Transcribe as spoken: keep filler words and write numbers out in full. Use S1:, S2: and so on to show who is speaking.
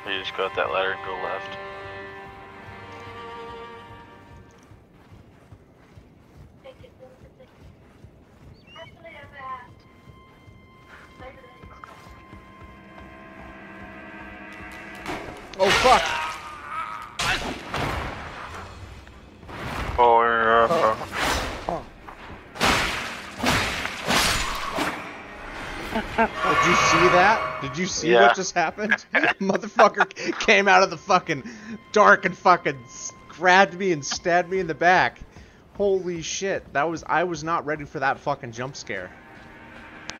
S1: You just go up that ladder and go left.
S2: Oh fuck!
S1: Oh yeah.
S2: Did you see that? Did you see
S1: Yeah.
S2: what just happened? Motherfucker came out of the fucking dark and fucking grabbed me and stabbed me in the back. Holy shit! That was I was not ready for that fucking jump scare.